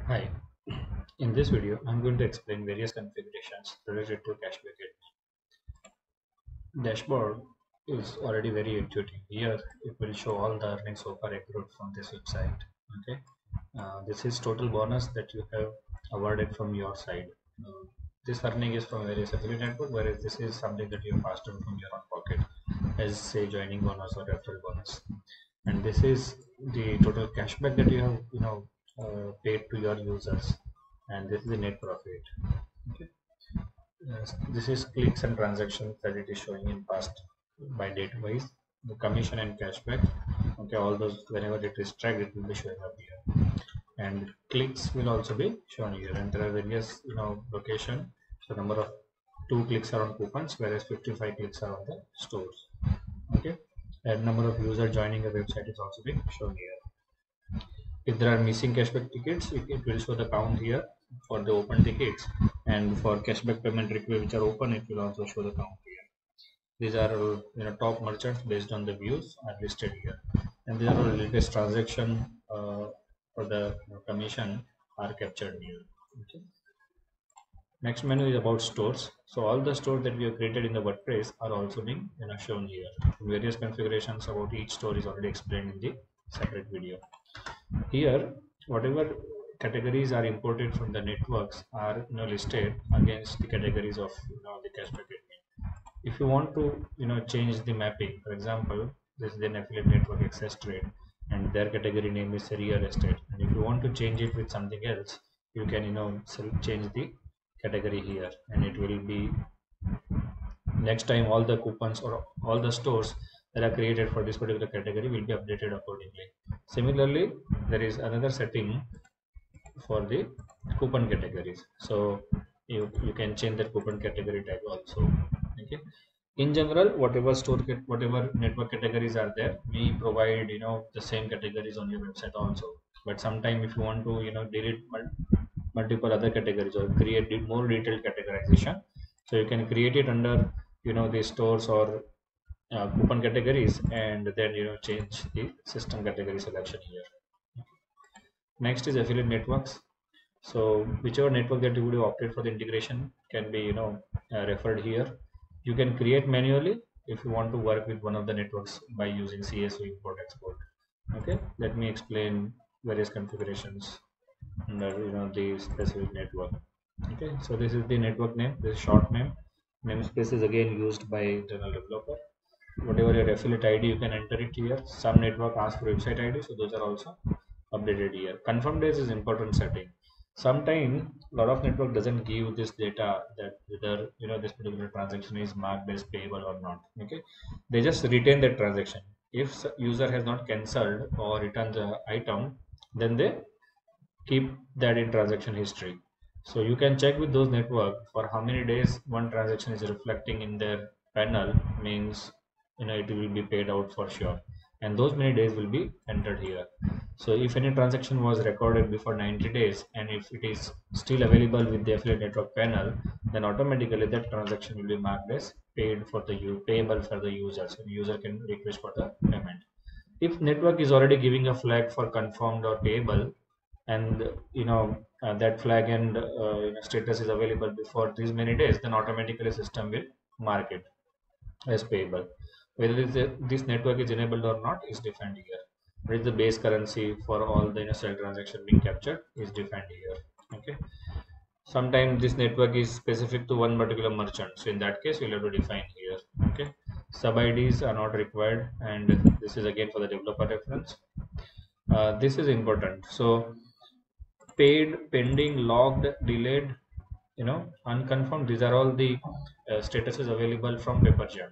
Hi, in this video, I'm going to explain various configurations related to Cashback. Dashboard is already very intuitive. Here, it will show all the earnings so far accrued from this website. Okay, this is total bonus that you have awarded from your side. This earning is from various affiliate network, whereas this is something that you have passed on from your own pocket, as say joining bonus or referral bonus. And this is the total cashback that you have paid to your users, and this is the net profit. Okay. This is clicks and transactions that it is showing in past by date wise, the commission and cashback. Okay, all those whenever it is tracked, it will be showing up here, and clicks will also be shown here. And there are various location. So number of 2 clicks are on coupons, whereas 55 clicks are on the stores. Okay, and number of users joining a website is also being shown here. If there are missing cashback tickets, it will show the count here for the open tickets, and for cashback payment requests which are open, it will also show the count here. These are top merchants based on the views are listed here, and these are all latest transaction for the commission are captured here. Okay. Next menu is about stores. So all the stores that we have created in the WordPress are also being shown here. Various configurations about each store is already explained in the separate video. Here, whatever categories are imported from the networks are listed against the categories of the cashback admin. If you want to change the mapping, for example, this is an affiliate network access trade, and their category name is real estate. And if you want to change it with something else, you can change the category here, and it will be next time all the coupons or all the stores that are created for this particular category will be updated accordingly. Similarly, there is another setting for the coupon categories, so you can change that coupon category tag also. Okay, in general, whatever network categories are there, we provide the same categories on your website also. But sometime if you want to delete multiple other categories or create more detailed categorization, so you can create it under the stores or coupon categories, and then change the system category selection here. Next is affiliate networks. So whichever network that you would have opted for the integration can be referred here. You can create manually if you want to work with one of the networks by using CSV import export. Okay, let me explain various configurations under the specific network. Okay, so this is the network name, this is short name. Namespace is again used by internal developer. Whatever your affiliate ID, you can enter it here. Some network asks for website ID, so those are also updated here. Confirm days is important setting. Sometimes a lot of network doesn't give this data that whether this particular transaction is marked as payable or not. Okay, they just retain that transaction. If user has not cancelled or returned the item, then they keep that in transaction history. So you can check with those network for how many days one transaction is reflecting in their panel, means it will be paid out for sure, and those many days will be entered here. So if any transaction was recorded before 90 days and if it is still available with the affiliate network panel, then automatically that transaction will be marked as paid for the payable for the users, and user can request for the payment. If network is already giving a flag for confirmed or payable, and that flag and status is available before these many days, then automatically system will mark it as payable. Whether this network is enabled or not is defined here. What is the base currency for all the sell transaction being captured is defined here. Okay, sometimes this network is specific to one particular merchant, so in that case we'll have to define here. Okay, sub IDs are not required, and this is again for the developer reference. This is important. So paid, pending, logged, delayed, unconfirmed, these are all the statuses available from Paperjam.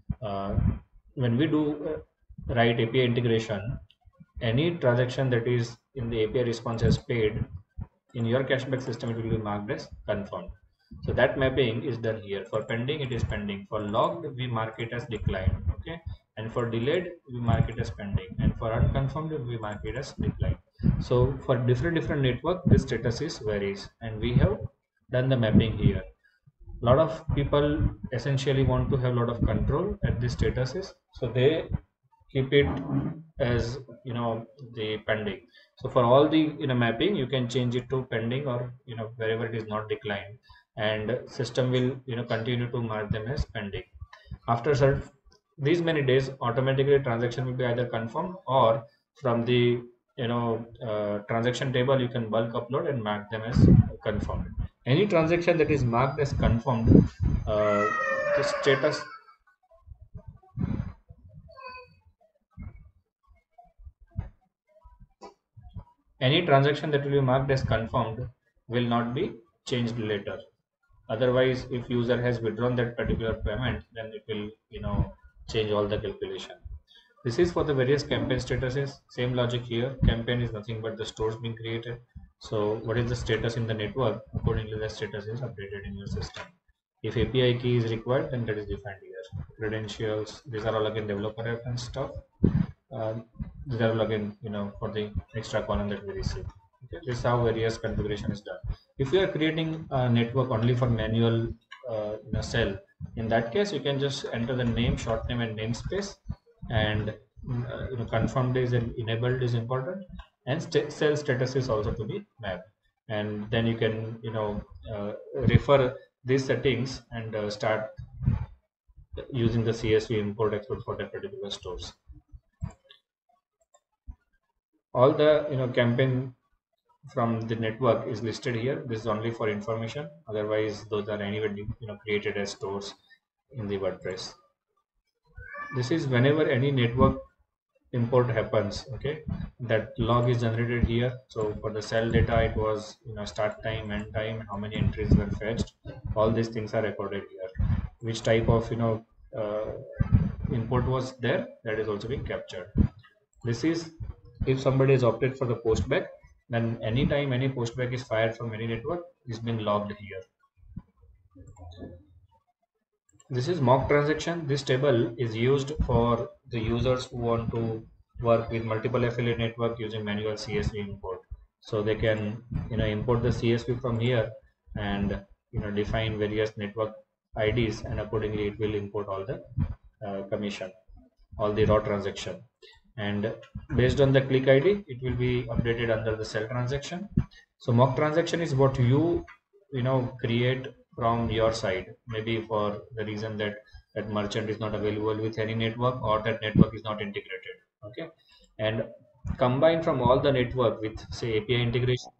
When we do write API integration, any transaction that is in the API response as paid, in your cashback system it will be marked as confirmed. So that mapping is done here. For pending, it is pending. For logged, we mark it as declined. Okay, and for delayed, we mark it as pending, and for unconfirmed, we mark it as declined. So for different network, this status is varies, and we have done the mapping here. A lot of people essentially want to have a lot of control at these statuses, so they keep it as the pending. So for all the mapping, you can change it to pending, or wherever it is not declined, and system will continue to mark them as pending. After these many days, automatically transaction will be either confirmed, or from the transaction table you can bulk upload and mark them as confirmed. Any transaction that is marked as confirmed, uh, the status any transaction that will be marked as confirmed will not be changed later. Otherwise, if user has withdrawn that particular payment, then it will change all the calculation. This is for the various campaign statuses. Same logic here. Campaign is nothing but the stores being created. So what is the status in the network? Accordingly, the status is updated in your system. If API key is required, then that is defined here. Credentials, these are all again developer reference stuff. These are all again for the extra column that we receive. Okay, this is how various configuration is done. If you are creating a network only for manual cell, in that case you can just enter the name, short name, and namespace, and confirmed is and enabled is important, and cell status is also to be mapped, and then you can refer these settings and start using the CSV import export for that particular stores. All the campaign from the network is listed here. This is only for information, otherwise those are anyway created as stores in the WordPress. This is whenever any network import happens, okay, that log is generated here. So for the cell data, it was start time, end time, how many entries were fetched, all these things are recorded here. Which type of import was there, that is also being captured. This is if somebody is opted for the postback, then anytime any postback is fired from any network is being logged here. This is mock transaction. This table is used for the users who want to work with multiple affiliate network using manual CSV import. So they can import the CSV from here and define various network IDs, and accordingly it will import all the commission, all the raw transaction, and based on the click ID it will be updated under the cell transaction. So mock transaction is what you create from your side, maybe for the reason that that merchant is not available with any network, or that network is not integrated, okay, and combine from all the network with say API integration,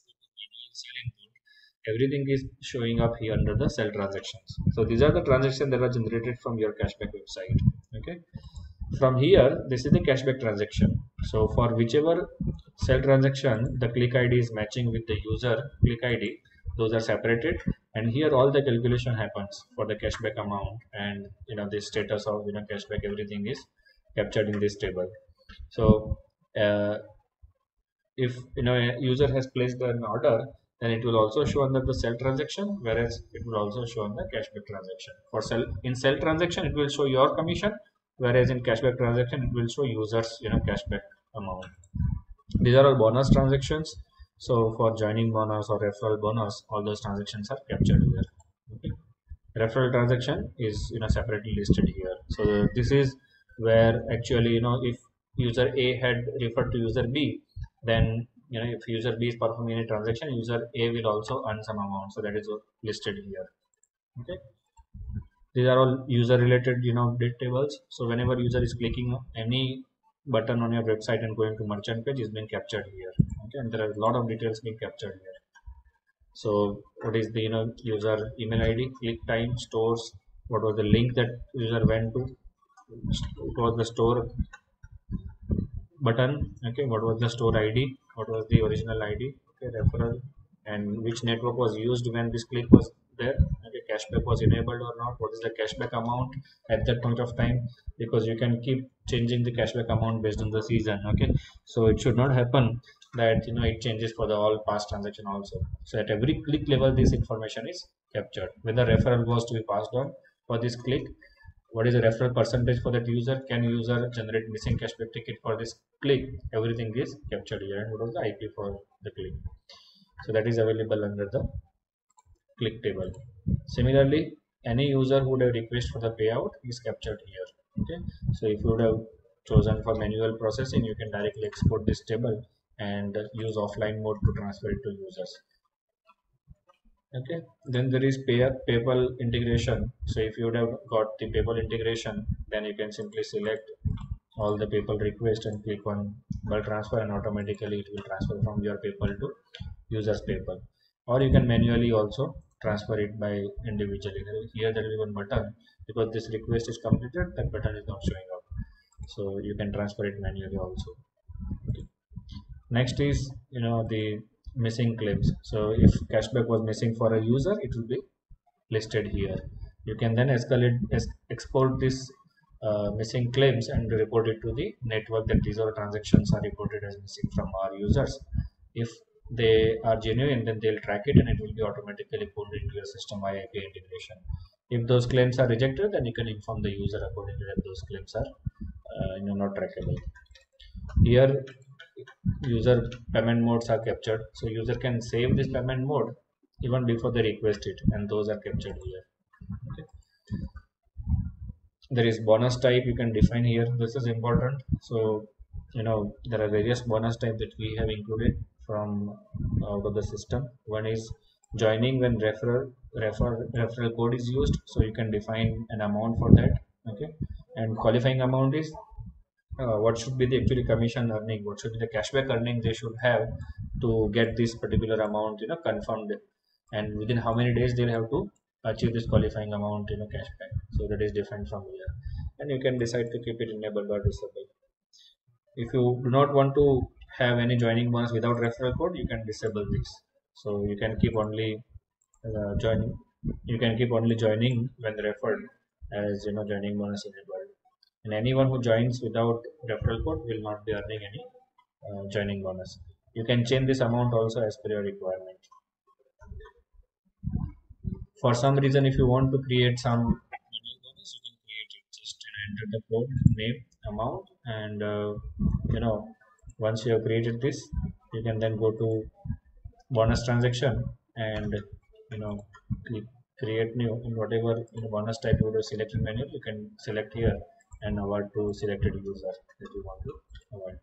everything is showing up here under the cell transactions. So these are the transactions that are generated from your cashback website. Okay, from here this is the cashback transaction. So for whichever cell transaction the click ID is matching with the user click ID, those are separated, and here all the calculation happens for the cashback amount, and the status of cashback, everything is captured in this table. So if a user has placed an order, then it will also show under the cell transaction, whereas it will also show on the cashback transaction. For cell transaction it will show your commission, whereas in cashback transaction it will show users cashback amount. These are all bonus transactions. So for joining bonus or referral bonus, all those transactions are captured here. Okay, referral transaction is separately listed here. So this is where actually if user A had referred to user B, then if user B is performing any transaction, user A will also earn some amount, so that is listed here. Okay, these are all user related date tables. So whenever user is clicking any button on your website and going to merchant page, is being captured here. Okay, and there are a lot of details being captured here. So what is the user email ID, click time, stores, what was the link that user went to, what was the store button, okay, what was the store ID, what was the original ID, okay, referral, and which network was used when this click was there, okay, cashback was enabled or not, what is the cashback amount at that point of time, because you can keep changing the cashback amount based on the season. Okay, so it should not happen that it changes for the all past transaction also. So at every click level this information is captured. When the referral was to be passed on for this click, what is the referral percentage for that user, can user generate missing cashback ticket for this click, everything is captured here, and what was the IP for the click. So that is available under the click table. Similarly, any user who would have request for the payout is captured here. Okay, so if you would have chosen for manual processing, you can directly export this table and use offline mode to transfer it to users. Okay, then there is PayPal integration. So if you would have got the PayPal integration, then you can simply select all the PayPal request and click on bulk transfer, and automatically it will transfer from your PayPal to user's PayPal. Or you can manually also transfer it by individually. Here there will be one button, because this request is completed, that button is not showing up. So you can transfer it manually also. Okay. Next is the missing claims. So if cashback was missing for a user, it will be listed here. You can then export this missing claims and report it to the network that these all transactions are reported as missing from our users. If they are genuine, then they'll track it and it will be automatically pulled into your system via API integration. If those claims are rejected, then you can inform the user accordingly that those claims are not trackable. Here user payment modes are captured, so user can save this payment mode even before they request it, and those are captured here. Okay. There is bonus type you can define here. This is important. So there are various bonus type that we have included from out of the system. One is joining when referral code is used, so you can define an amount for that. Okay, and qualifying amount is what should be the actually commission earning, what should be the cashback earning they should have to get this particular amount confirmed, and within how many days they'll have to achieve this qualifying amount cashback. So that is different from here, and you can decide to keep it enabled or disabled. If you do not want to have any joining bonus without referral code, you can disable this. So you can keep only joining when referred as joining bonus enabled, and anyone who joins without referral code will not be earning any joining bonus. You can change this amount also as per your requirement. For some reason, if you want to create some manual bonus, you can create it. Just enter the code, name, amount, and once you have created this, you can then go to bonus transaction and click create new, in whatever bonus type you would have selected manual, you can select here and award to selected user that you want to award.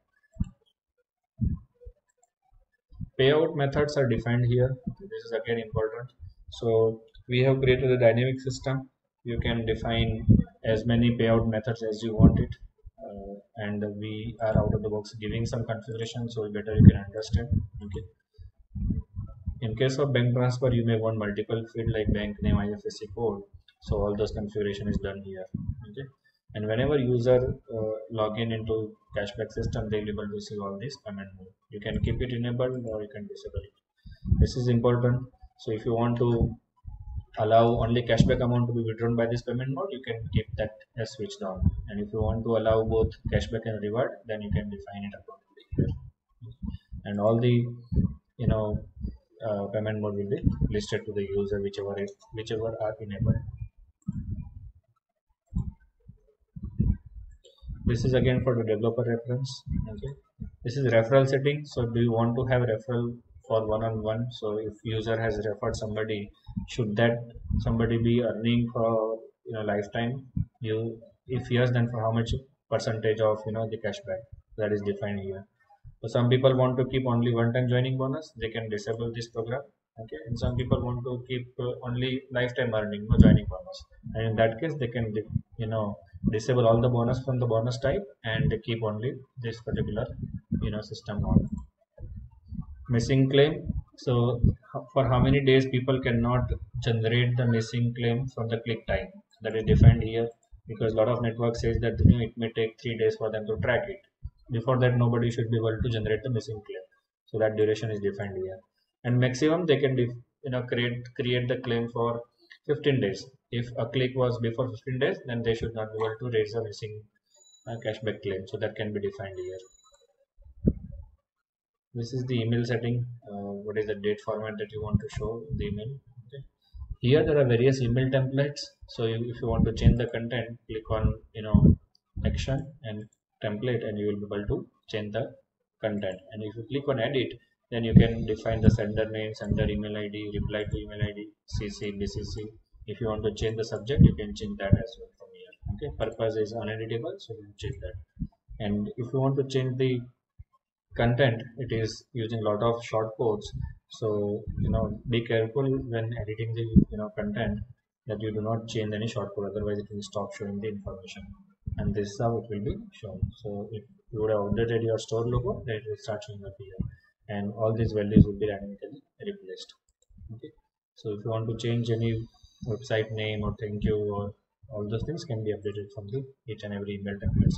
Payout methods are defined here. This is again important. So we have created a dynamic system. You can define as many payout methods as you want it, and we are out of the box giving some configuration, so better you can understand. Okay. In case of bank transfer, you may want multiple field like bank name, IFSC code. So all those configuration is done here. Okay. And whenever user log in into cashback system, they'll be able to see all this payment mode. You can keep it enabled or you can disable it. This is important. So if you want to allow only cashback amount to be withdrawn by this payment mode, you can keep that as switched on. And if you want to allow both cashback and reward, then you can define it accordingly here. And all the payment mode will be listed to the user, whichever are enabled. This is again for the developer reference. Okay, this is referral setting. So do you want to have referral for one-on-one? So if user has referred somebody, should that somebody be earning for lifetime? If yes, then for how much percentage of the cashback? That is defined here. So some people want to keep only one-time joining bonus, they can disable this program. Okay, and some people want to keep only lifetime earning, no joining bonus, and in that case they can disable all the bonus from the bonus type and keep only this particular system on. Missing claim. So for how many days people cannot generate the missing claim from the click time, that is defined here, because a lot of network says that it may take 3 days for them to track it. Before that, nobody should be able to generate the missing claim, so that duration is defined here. And maximum they can create the claim for 15 days. If a click was before 15 days, then they should not be able to raise a missing cashback claim, so that can be defined here. This is the email setting. What is the date format that you want to show the email? Okay. Here there are various email templates. So if you want to change the content, click on action and template, and you will be able to change the content. And if you click on edit, then you can define the sender name, sender email ID, reply to email ID, CC, BCC. If you want to change the subject, you can change that as well from here. Okay, purpose is uneditable, so we'll change that. And if you want to change the content, it is using a lot of short codes. So be careful when editing the content, that you do not change any short code, otherwise it will stop showing the information, and this is how it will be shown. So if you would have updated your store logo, then it will start showing up here, and all these values will be dynamically replaced. Okay, so if you want to change any website name or thank you or all those things can be updated from the each and every email templates.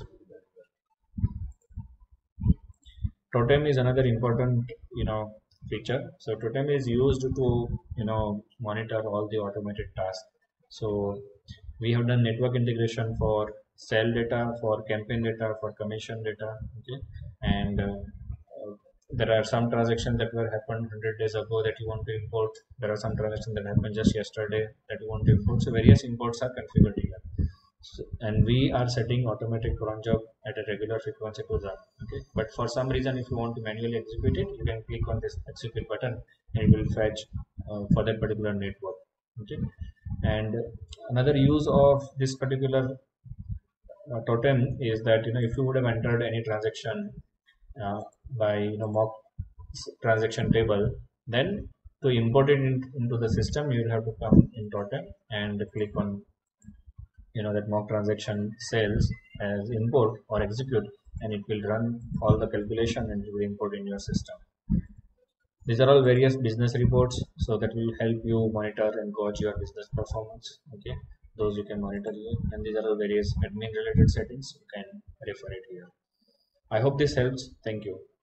Totem is another important feature. So totem is used to monitor all the automated tasks. So we have done network integration for sale data, for campaign data, for commission data. Okay, and there are some transactions that were happened 100 days ago that you want to import. There are some transactions that happened just yesterday that you want to import. So various imports are configured here. So, and we are setting automatic cron job at a regular frequency to run. Okay, but for some reason, if you want to manually execute it, you can click on this execute button and it will fetch for that particular network. Okay, and another use of this particular totem is that if you would have entered any transaction uh, by mock transaction table, then to import it into the system, you will have to come in totem and click on that mock transaction sales as import or execute, and it will run all the calculation and it will import in your system. These are all various business reports, so that will help you monitor and gauge your business performance. Okay, those you can monitor here, and these are all various admin related settings, you can refer it here. I hope this helps. Thank you.